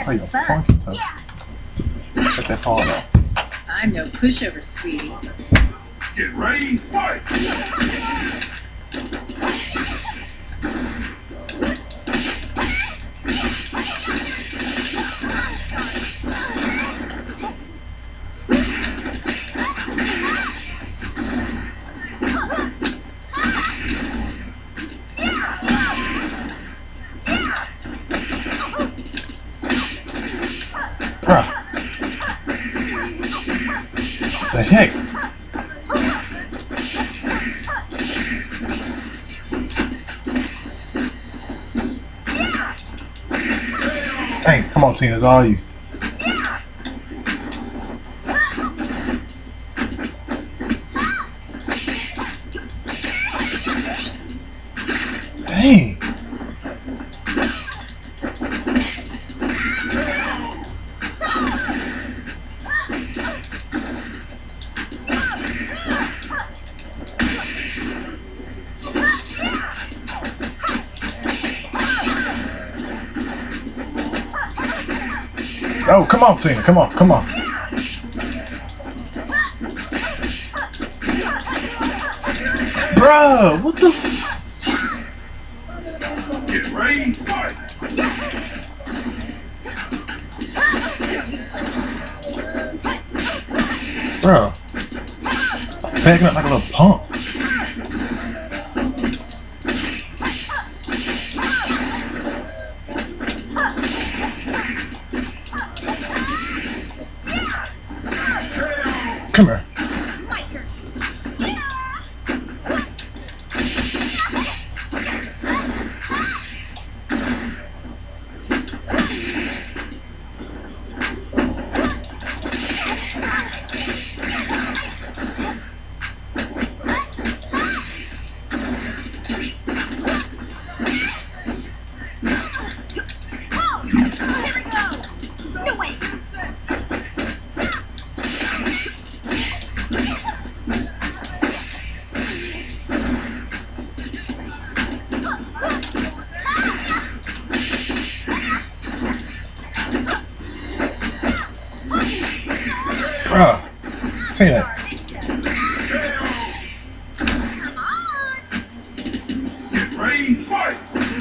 Oh, you funky toe. Cut that hard off. I'm no pushover, sweetie. Get ready, fight! Bruh. The heck? Hey, come on, Tina, it's all you. Dang. Oh, come on, Tina, come on, come on. Bruh, what the f... Get ready, fight! Bruh. Backing up like a little punk. Come here. My turn. Here we go. No way. Bruh. Tina. Come on. Get ready, fight!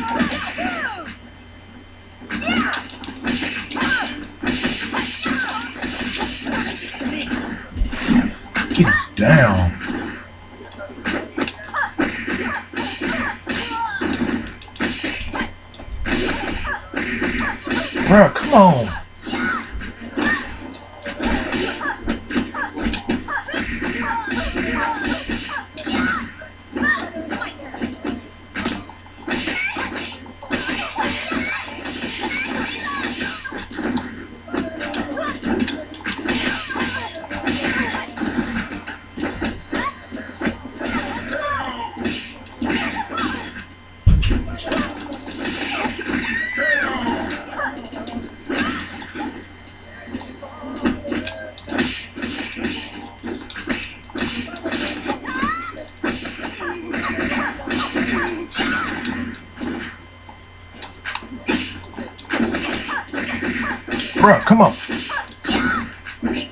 Get down. Bruh, come on. Bruh, come on.